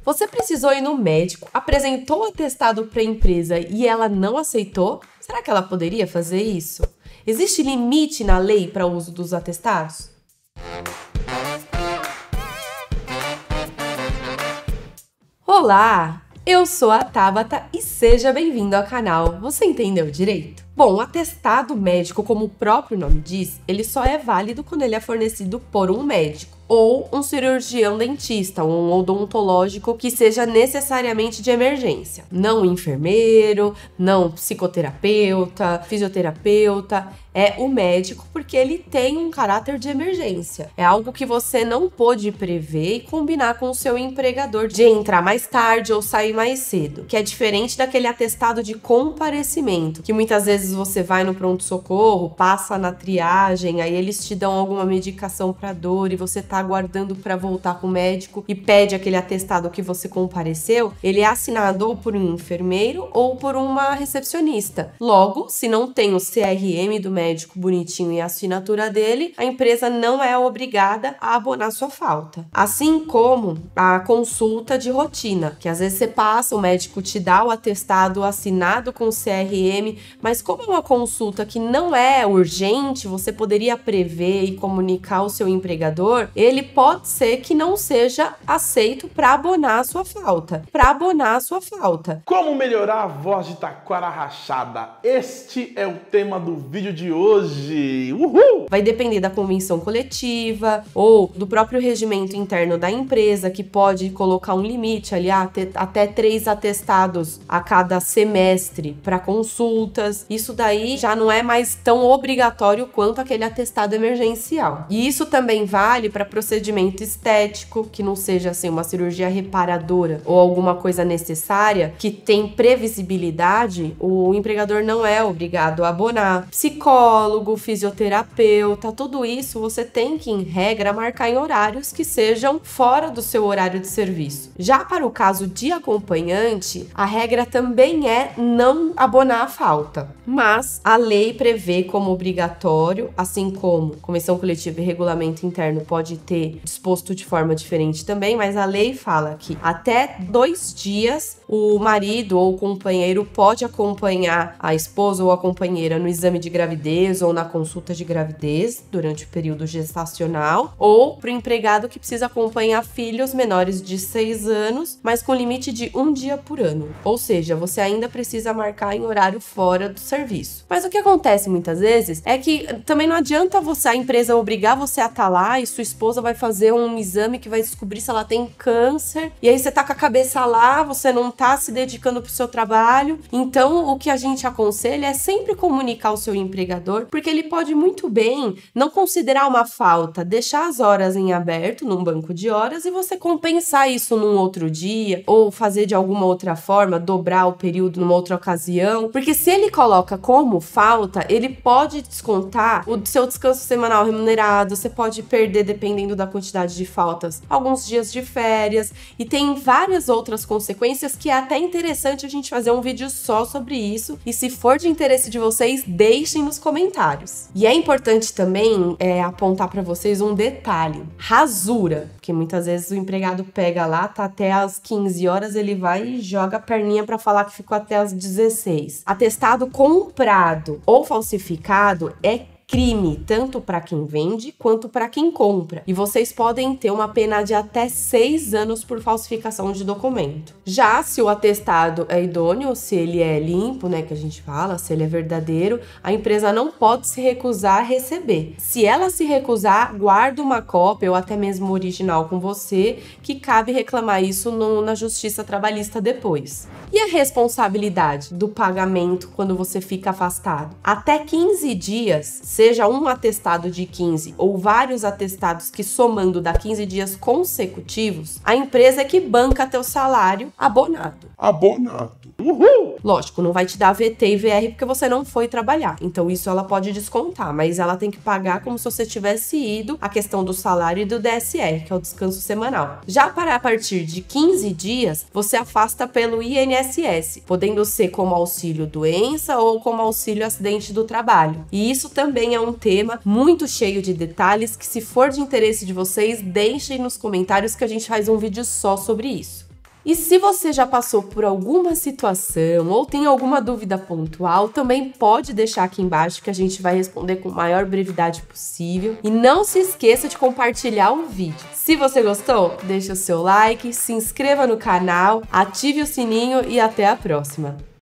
Você precisou ir no médico, apresentou o atestado para a empresa e ela não aceitou? Será que ela poderia fazer isso? Existe limite na lei para o uso dos atestados? Olá, eu sou a Tabata e seja bem-vindo ao canal. Você entendeu direito? Bom, o atestado médico, como o próprio nome diz, ele só é válido quando ele é fornecido por um médico ou um cirurgião dentista, um odontológico que seja necessariamente de emergência. Não enfermeiro, não psicoterapeuta, fisioterapeuta, é o médico porque ele tem um caráter de emergência. É algo que você não pôde prever e combinar com o seu empregador de entrar mais tarde ou sair mais cedo, que é diferente daquele atestado de comparecimento, que muitas vezes você vai no pronto-socorro, passa na triagem, aí eles te dão alguma medicação para dor e você tá aguardando para voltar com o médico e pede aquele atestado que você compareceu. Ele é assinado ou por um enfermeiro ou por uma recepcionista. Logo, se não tem o CRM do médico bonitinho e a assinatura dele, a empresa não é obrigada a abonar sua falta. Assim como a consulta de rotina, que às vezes você passa, o médico te dá o atestado assinado com o CRM, mas como é uma consulta que não é urgente, você poderia prever e comunicar ao seu empregador, ele pode ser que não seja aceito para abonar a sua falta. Como melhorar a voz de taquara rachada? Este é o tema do vídeo de hoje. Uhul! Vai depender da convenção coletiva ou do próprio regimento interno da empresa, que pode colocar um limite ali, até 3 atestados a cada semestre para consultas. Isso daí já não é mais tão obrigatório quanto aquele atestado emergencial. E isso também vale para procedimento estético, que não seja assim uma cirurgia reparadora ou alguma coisa necessária, que tem previsibilidade, o empregador não é obrigado a abonar. Psicólogo, fisioterapeuta, tudo isso você tem que, em regra, marcar em horários que sejam fora do seu horário de serviço. Já para o caso de acompanhante, a regra também é não abonar a falta, mas a lei prevê como obrigatório, assim como convenção coletiva e regulamento interno pode ter disposto de forma diferente também, mas a lei fala que até 2 dias o marido ou o companheiro pode acompanhar a esposa ou a companheira no exame de gravidez ou na consulta de gravidez durante o período gestacional, ou para o empregado que precisa acompanhar filhos menores de 6 anos, mas com limite de 1 dia por ano. Ou seja, você ainda precisa marcar em horário fora do serviço. Mas o que acontece muitas vezes é que também não adianta a empresa obrigar você a estar lá e sua esposa vai fazer um exame que vai descobrir se ela tem câncer, e aí você tá com a cabeça lá, você não tá se dedicando pro seu trabalho. Então, o que a gente aconselha é sempre comunicar ao seu empregador, porque ele pode muito bem não considerar uma falta, deixar as horas em aberto num banco de horas e você compensar isso num outro dia, ou fazer de alguma outra forma, dobrar o período numa outra ocasião, porque se ele coloca como falta, ele pode descontar o seu descanso semanal remunerado, você pode perder, dependendo da quantidade de faltas, alguns dias de férias, e tem várias outras consequências que é até interessante a gente fazer um vídeo só sobre isso, e se for de interesse de vocês, deixem nos comentários. E é importante também apontar para vocês um detalhe: rasura, porque muitas vezes o empregado pega lá, tá até às 15 horas, ele vai e joga a perninha para falar que ficou até às 16. Atestado comprado ou falsificado é crime, tanto para quem vende quanto para quem compra. E vocês podem ter uma pena de até 6 anos por falsificação de documento. Já se o atestado é idôneo, se ele é limpo, né, que a gente fala, se ele é verdadeiro, a empresa não pode se recusar a receber. Se ela se recusar, guarda uma cópia ou até mesmo original com você, que cabe reclamar isso na Justiça Trabalhista depois. E a responsabilidade do pagamento quando você fica afastado? Até 15 dias, seja um atestado de 15 ou vários atestados que somando dá 15 dias consecutivos, a empresa é que banca teu salário abonado. Uhul! Lógico, não vai te dar VT e VR porque você não foi trabalhar. Então isso ela pode descontar, mas ela tem que pagar como se você tivesse ido, a questão do salário e do DSR, que é o descanso semanal. Já para a partir de 15 dias, você afasta pelo INSS, podendo ser como auxílio doença ou como auxílio acidente do trabalho. E isso também é um tema muito cheio de detalhes que, se for de interesse de vocês, deixem nos comentários que a gente faz um vídeo só sobre isso. E se você já passou por alguma situação ou tem alguma dúvida pontual, também pode deixar aqui embaixo que a gente vai responder com a maior brevidade possível. E não se esqueça de compartilhar o vídeo. Se você gostou, deixa o seu like, se inscreva no canal, ative o sininho e até a próxima!